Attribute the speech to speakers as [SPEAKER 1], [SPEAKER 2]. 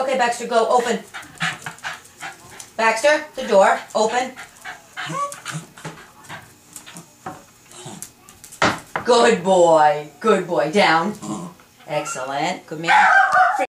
[SPEAKER 1] Okay, Baxter, go. Open. Baxter, the door. Open. Good boy. Good boy. Down. Excellent. Good man.